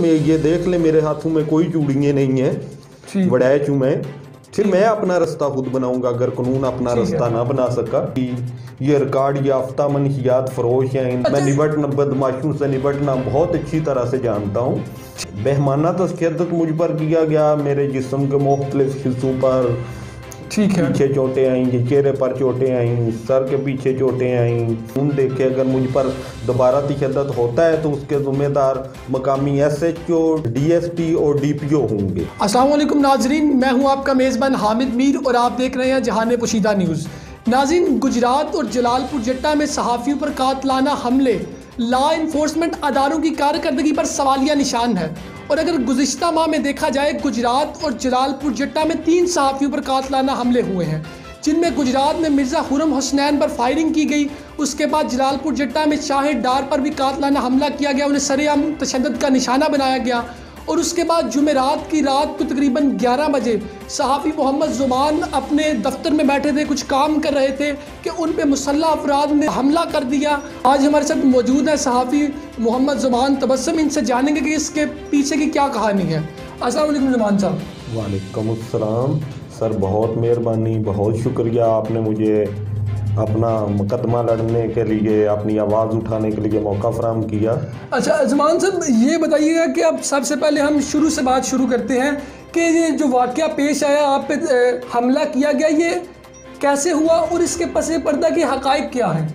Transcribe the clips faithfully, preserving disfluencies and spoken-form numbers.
मैं ये देख ले मेरे हाथों में कोई चूड़ियाँ नहीं है, बड़ैच हूँ मैं, फिर मैं अपना रास्ता खुद बनाऊंगा अगर कानून अपना रास्ता ना बना सका। ये रिकॉर्ड याफ्ता मनशियात फरोश हैं, मैं निबटना बदमाशों से निबटना बहुत अच्छी तरह से जानता हूँ। बेहमाना तशद्दुद मुझ पर किया गया, मेरे जिस्म के मुख्तलिफ हिस्सों पर ठीक है पीछे चोटें आई, चेहरे पर चोटें आई, सर के पीछे चोटें आई। उन देखे अगर मुझ पर दोबारा तशद्दुद होता है तो उसके ज़िम्मेदार मकामी S H O, D S P और डी पी ओ होंगे। अस्सलाम वालेकुम नाजरीन, मैं हूं आपका मेज़बान हामिद मीर और आप देख रहे हैं जहान पोशीदा न्यूज़। नाज़रीन, गुजरात और जलालपुर जट्टा में सहाफ़ियों पर कातलाना हमले लॉ इन्फोर्समेंट अदारों की कारकर्दगी पर सवालिया निशान है। और अगर गुज़िश्ता माह में देखा जाए, गुजरात और जलालपुर जट्टा में तीन सहाफ़ियों पर कातलाना हमले हुए हैं, जिनमें गुजरात में मिर्ज़ा खुर्रम हसनैन पर फायरिंग की गई। उसके बाद जलालपुर जट्टा में शाहिद डार पर भी कातलाना हमला किया गया, उन्हें सरेआम तशद्दुद का निशाना बनाया गया। और उसके बाद जुमेरात की रात को तकरीबन ग्यारह बजे सहाफ़ी मोहम्मद ज़ुमान अपने दफ्तर में बैठे थे, कुछ काम कर रहे थे कि उन पे मुसल्लह अफराद ने हमला कर दिया। आज हमारे साथ मौजूद है सहाफ़ी मोहम्मद ज़ुमान तबस्सुम, इनसे जानेंगे कि इसके पीछे की क्या कहानी है। अस्सलाम वालेकुम ज़ुमान साहब। वालेकुम अस्सलाम सर, बहुत मेहरबानी, बहुत शुक्रिया, आपने मुझे अपना मुकदमा लड़ने के लिए, अपनी आवाज़ उठाने के लिए मौका फराहम किया। अच्छा ज़ुमान साहब, ये बताइएगा कि अब सबसे पहले हम शुरू से बात शुरू करते हैं कि ये जो वाक़या पेश आया, आप पे हमला किया गया, ये कैसे हुआ और इसके पसे पर्दा के हक़ाइक़ क्या हैं?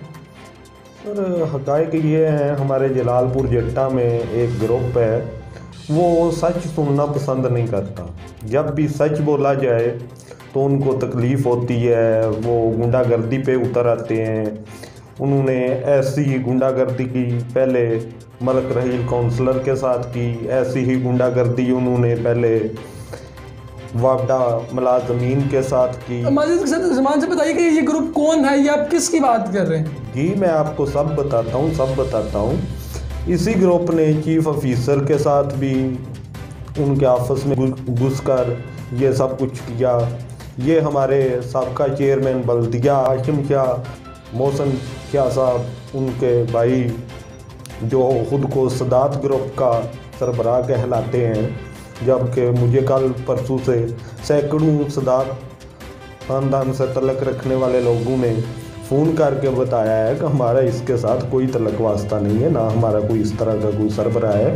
सर हक़ाइक़ ये हैं, हमारे जलालपुर जट्टा में एक ग्रुप है, वो सच सुनना पसंद नहीं करता। जब भी सच बोला जाए तो उनको तकलीफ़ होती है, वो गुंडागर्दी पे उतर आते हैं। उन्होंने ऐसी गुंडागर्दी की पहले मलक रहील काउंसलर के साथ की, ऐसी ही गुंडागर्दी उन्होंने पहले वापडा मुलाज़मीन के साथ की। ज़ुमान से बताइए कि ये ग्रुप कौन है, ये आप किसकी बात कर रहे हैं? जी मैं आपको सब बताता हूँ, सब बताता हूँ। इसी ग्रुप ने चीफ ऑफिसर के साथ भी उनके ऑफिस में घुस कर ये सब कुछ किया। ये हमारे साबका चेयरमैन बल्दिया हाशिम शाह मोहसिन शाह साहब, उनके भाई, जो ख़ुद को सदात ग्रुप का सरबराह कहलाते हैं, जबकि मुझे कल परसों से सैकड़ों सदात ख़ानदान से तल्लुक़ रखने वाले लोगों ने फ़ोन करके बताया है कि हमारा इसके साथ कोई तल्लुक़ वास्ता नहीं है, ना हमारा कोई इस तरह का कोई सरबराह है।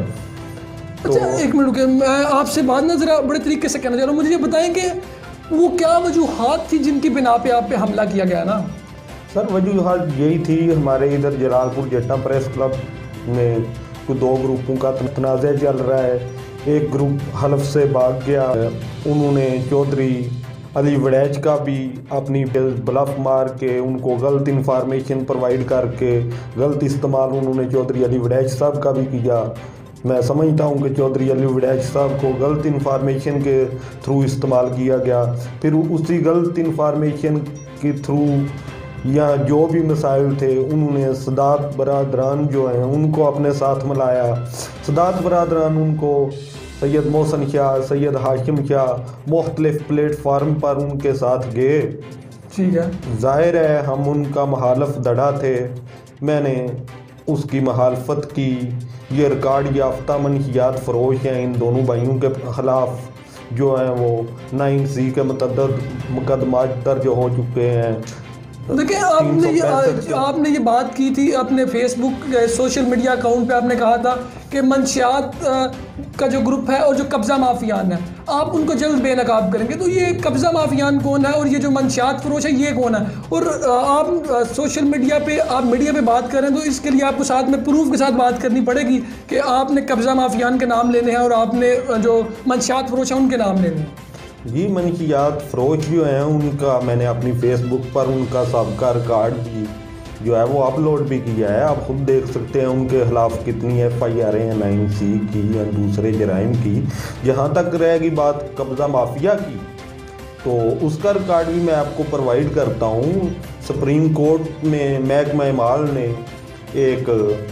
तो अच्छा एक मिनट रुकिए, मैं आपसे बात ना ज़रा बड़े तरीके से कहना चाह रहा हूँ। मुझे ये बताएं कि वो क्या वजूहात थी जिनकी बिना पे आप पे हमला किया गया ना? सर वजूहात यही थी, हमारे इधर जलालपुर जट्टा प्रेस क्लब में तो दो ग्रुपों का तनाज़ा चल रहा है। एक ग्रुप हलफ से भाग गया, उन्होंने चौधरी अली वड़ैच का भी अपनी ब्लफ मार के, उनको गलत इंफॉर्मेशन प्रोवाइड करके गलत इस्तेमाल उन्होंने चौधरी अली वड़ैच साहब का भी किया। मैं समझता हूँ कि चौधरी अली वड़ैच साहब को गलत इंफॉर्मेशन के थ्रू इस्तेमाल किया गया। फिर उसी गलत इंफॉर्मेशन के थ्रू या जो भी मसाइल थे, उन्होंने सदात बरादरान जो हैं उनको अपने साथ मिलाया। सदात बरादरान उनको सैयद मोहसिन शाह, सैयद हाशिम शाह मुख्तलिफ प्लेटफार्म पर उनके साथ गए। ठीक है, ज़ाहिर है हम उनका मुखालिफ दड़ा थे, मैंने उसकी मुखालफत की। ये रिकॉर्ड याफ्ता मनशियात फरोश हैं, इन दोनों भाइयों के ख़िलाफ़ जो हैं वो नाइन सी के मुतअद्दिद मुकदमा दर्ज हो चुके हैं। देखिए, आपने ये आपने ये बात की थी अपने फेसबुक सोशल मीडिया अकाउंट पे, आपने कहा था कि मंशियात का जो ग्रुप है और जो कब्ज़ा माफियान है, आप उनको जल्द बेनकाब करेंगे। तो ये कब्ज़ा माफियान कौन है और ये जो मंशियात फरोश है ये कौन है? और आप सोशल मीडिया पे आप मीडिया पे बात कर रहे हैं, तो इसके लिए आपको साथ में प्रूफ के साथ बात करनी पड़ेगी कि आपने कब्ज़ा माफियान के नाम लेने हैं और आपने जो मंशियात फरोश है उनके नाम लेने हैं। जी मनशियात फ़रोश जो हैं उनका मैंने अपनी फ़ेसबुक पर उनका सबका रिकॉर्ड भी जो है वो अपलोड भी किया है। आप खुद देख सकते हैं उनके ख़िलाफ़ कितनी एफ आई आर हैं नाइन सी की या दूसरे जराइम की। जहाँ तक रहेगी बात कब्ज़ा माफिया की, तो उसका रिकॉर्ड भी मैं आपको प्रोवाइड करता हूँ। सुप्रीम कोर्ट में महकमा माल ने एक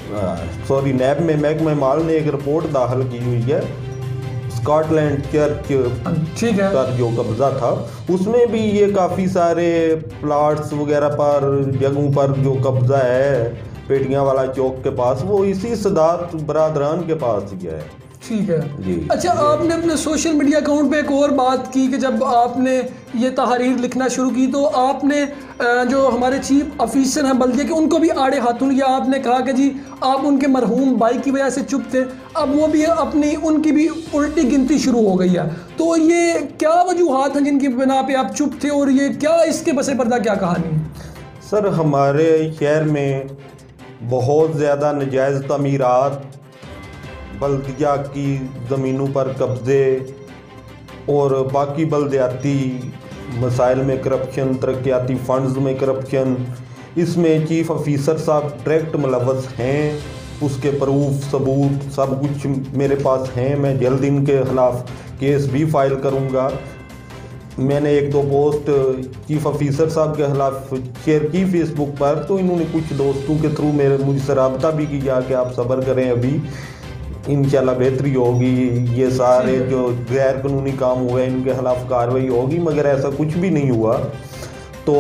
सॉरी नैब में महकमा माल ने एक रिपोर्ट दाखिल की हुई है। स्कॉटलैंड चर्च ठीक है का जो कब्ज़ा था उसमें भी ये काफ़ी सारे प्लाट्स वगैरह पर, जगहों पर जो कब्ज़ा है पेटियां वाला चौक के पास, वो इसी सदात बरादरान के पास ही है। ठीक है जी। अच्छा, आपने अपने सोशल मीडिया अकाउंट पे एक और बात की कि जब आपने ये तहरीर लिखना शुरू की तो आपने जो हमारे चीफ ऑफिसर हैं बल्दिया के उनको भी आड़े हाथों लिया। आपने कहा कि जी आप उनके मरहूम भाई की वजह से चुप थे, अब वो भी अपनी उनकी भी उल्टी गिनती शुरू हो गई है। तो ये क्या वजूहात हैं जिनकी बिना पे आप चुप थे, और ये क्या इसके पसे पर्दा क्या कहानी है? सर, हमारे शहर में बहुत ज़्यादा नाजायज़ तमीरात, बल्दिया की ज़मीनों पर कब्ज़े और बाकी बल्दियाती मसाइल में करप्शन, तरक्याती फ़ंड्स में करप्शन, इसमें चीफ़ ऑफिसर साहब डायरेक्ट मुलव्वस हैं। उसके प्रूफ सबूत सब कुछ मेरे पास हैं। मैं जल्द इनके ख़िलाफ़ केस भी फाइल करूंगा। मैंने एक दो पोस्ट चीफ ऑफिसर साहब के खिलाफ शेयर की फेसबुक पर, तो इन्होंने कुछ दोस्तों के थ्रू मेरे मुझसे रब्ता भी किया कि आप सब्र करें, अभी इंशाल्लाह बेहतरी होगी, ये सारे जो गैर कानूनी काम हुए इनके खिलाफ कार्रवाई होगी। मगर ऐसा कुछ भी नहीं हुआ। तो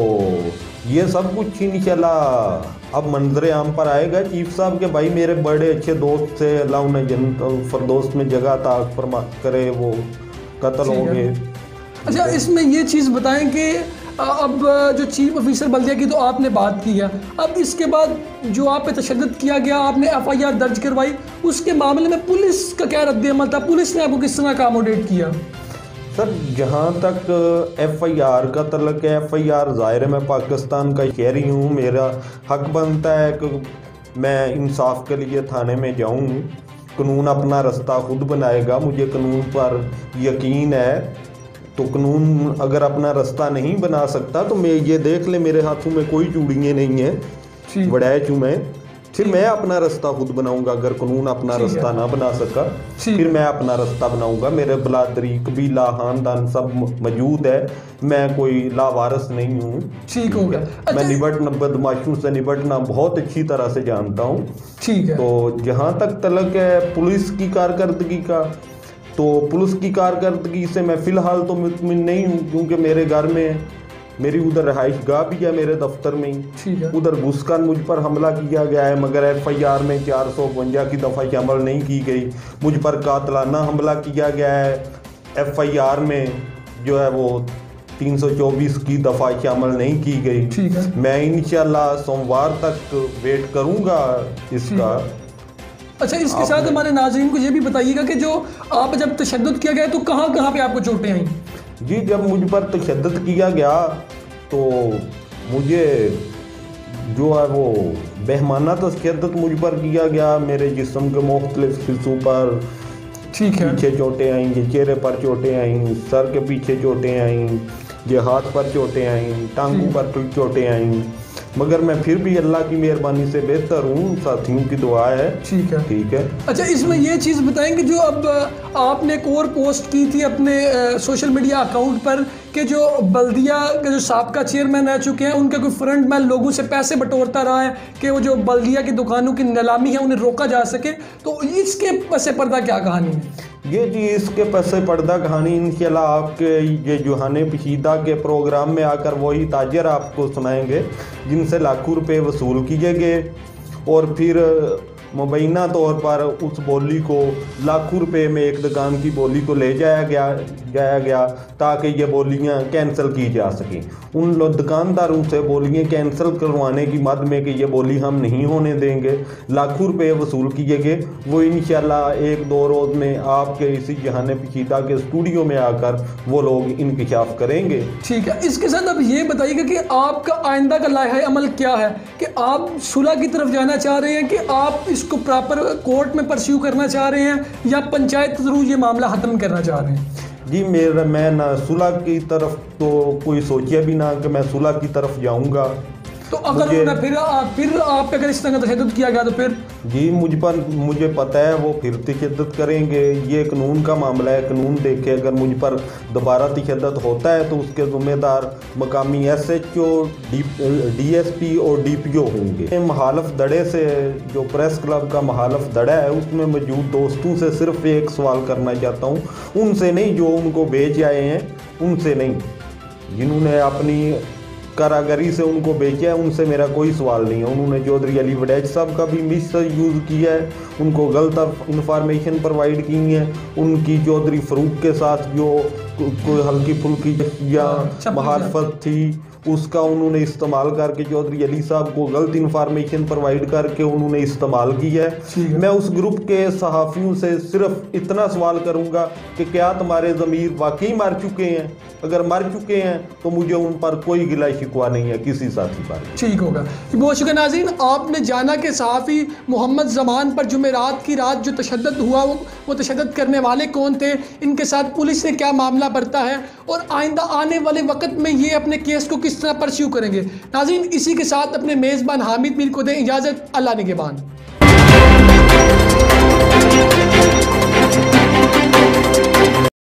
ये सब कुछ इंशाल्लाह अब मंजर आम पर आएगा। चीफ साहब के भाई मेरे बड़े अच्छे दोस्त से, अल्लाह उन्हें जन्नत फरदौस में जगह अता फरमा करे, वो कत्ल हो गए। अच्छा, इसमें ये चीज़ बताएं कि अब जो चीफ ऑफिसर बल्दिया की तो आपने बात की है, अब इसके बाद जो आप पे तशद्दुद किया गया, आपने एफ आई आर दर्ज करवाई, उसके मामले में पुलिस का क्या रद्द-ए-अमल था? पुलिस ने आपको किस तरह अकोमोडेट किया? सर, जहाँ तक एफ आई आर का तल्लुक है, एफ आई आर ज़ाहिर है मैं पाकिस्तान का शहरी हूँ, मेरा हक बनता है कि मैं इंसाफ के लिए थाने में जाऊँ। कानून अपना रास्ता खुद बनाएगा, मुझे कानून पर यकीन है। तो कानून अगर अपना रास्ता नहीं बना सकता तो मैं ये देख ले मेरे हाथों में कोई चूड़ियाँ नहीं हैं, बड़ाए चूँ मैं, फिर मैं अपना रास्ता खुद बनाऊंगा। अगर कानून अपना रास्ता ना बना सका फिर मैं अपना रास्ता बनाऊंगा। मेरे बलादरी कबीला खानदान सब मौजूद है, मैं कोई लावारस नहीं हूँ। ठीक हो गया। मैं निबटना, बदमाशों से निबटना बहुत अच्छी तरह से जानता हूँ। ठीक है। तो जहाँ तक तलक है पुलिस की कारकर्दगी का, तो पुलिस की कारकर्दगी से मैं फ़िलहाल तो मुतमिन नहीं हूँ, क्योंकि मेरे घर में मेरी उधर रहाइश गाह भी है, मेरे दफ्तर में ही। उधर घुसकर मुझ पर हमला किया गया है, मगर एफ आई आर में चार सौ बवंजा की दफ़ा अमल नहीं की गई। मुझ पर कातलाना हमला किया गया है, एफ आई आर में जो है वो तीन सौ चौबीस की दफ़ा अमल नहीं की गई। मैं इंशाल्लाह सोमवार तक वेट करूँगा इसका। अच्छा, इसके साथ हमारे नाज़रीन को ये भी बताइएगा कि जो आप जब तशद्दुद किया गया तो कहाँ कहाँ पे आपको चोटें आई? जी, जब मुझ पर तशद्दुद किया गया तो मुझे जो है वो बेहमाना तशद्दुद मुझ पर किया गया। मेरे जिस्म के मुख्तलिफ हिस्सों पर ठीक है पीछे चोटें आईं, चेहरे पर चोटें आईं, सर के पीछे चोटें आईं, ये हाथ पर चोटें आईं, टांगों पर चोटें आईं। मगर मैं फिर भी अल्लाह की मेहरबानी से बेहतर हूँ, साथियों की दुआ है। ठीक है ठीक है। अच्छा, इसमें ये चीज़ बताएंगे जो अब आपने एक और पोस्ट की थी अपने सोशल मीडिया अकाउंट पर कि जो बल्दिया के जो साबका चेयरमैन रह चुके हैं उनका कोई फ्रंट मैन लोगों से पैसे बटोरता रहा है कि वो जो बल्दिया की दुकानों की नीलामी है उन्हें रोका जा सके, तो इसके पसे पर्दा क्या कहानी है? ये जी इसके पसे पर्दा कहानी इंशाल्लाह आपके ये जुहाने पशीदा के प्रोग्राम में आकर वही ताजर आपको सुनाएंगे जिनसे लाखों रुपए वसूल किए गए, और फिर मुबैना तौर पर उस बोली को लाखों रुपए में एक दुकान की बोली को ले जाया गया जाया गया ताकि ये बोलियां कैंसिल की जा सकें। उन लोग दुकानदारों से बोलियां कैंसिल करवाने की मद में कि ये बोली हम नहीं होने देंगे, लाखों रुपए वसूल किए गए। वो इंशाल्लाह एक दो रोज़ में आपके इसी जहाने पशीदा के स्टूडियो में आकर वो लोग इंकशाफ करेंगे। ठीक है। इसके साथ अब ये बताइएगा कि आपका आइंदा का लाइहा अमल क्या है, कि आप सुलह की तरफ जाना चाह रहे हैं कि आप इसको प्रॉपर कोर्ट में परस्यू करना चाह रहे हैं या पंचायत के थ्रू ये मामला ख़त्म करना चाह रहे हैं? जी, मेरा मैं ना सुलह की तरफ तो कोई सोचा भी ना कि मैं सुलह की तरफ जाऊंगा। तो अगर फिर फिर आप अगर इस तरह तशद्दुद किया गया तो फिर? जी, मुझ पर मुझे पता है वो फिर तशद्दुद करेंगे। ये कानून का मामला है, कानून देखे अगर मुझ पर दोबारा तशद्दुद होता है तो उसके ज़िम्मेदार मकामी S H O, D S P और डी पी ओ होंगे। महालफ दड़े से जो प्रेस क्लब का महालफ दड़ा है उसमें मौजूद दोस्तों से सिर्फ एक सवाल करना चाहता हूँ, उनसे नहीं जो उनको बेच आए हैं, उनसे नहीं, जिन्होंने अपनी कारागरी से उनको बेचा है, उनसे मेरा कोई सवाल नहीं है। उन्होंने चौधरी अली वड़ैच साहब का भी मिस यूज़ किया है, उनको गलत इंफॉर्मेशन प्रोवाइड की है। उनकी चौधरी फरूक के साथ जो कोई हल्की फुल्की या महारफत थी उसका उन्होंने इस्तेमाल करके चौधरी अली साहब को गलत इंफॉर्मेशन प्रोवाइड करके उन्होंने इस्तेमाल किया है। मैं उस ग्रुप के सहाफ़ियों से सिर्फ इतना सवाल करूंगा कि क्या तुम्हारे ज़मीर वाकई मर चुके हैं? अगर मर चुके हैं तो मुझे उन पर कोई गिला शिकवा नहीं है किसी साथी पर। ठीक होगा, बहुत शुक्रिया नाज़रीन। आपने जाना कि सहाफ़ी मोहम्मद ज़मान पर जुमेरात की रात जो तशद्दुद हुआ वो, वो तशद्दुद करने वाले कौन थे, इनके साथ पुलिस ने क्या मामला बरता है और आइंदा आने वाले वक्त में ये अपने केस को किस तरह परस्यू करेंगे। नाज़रीन, इसी के साथ अपने मेज़बान हामिद मीर को दें इजाज़त। अल्लाह निगहबान।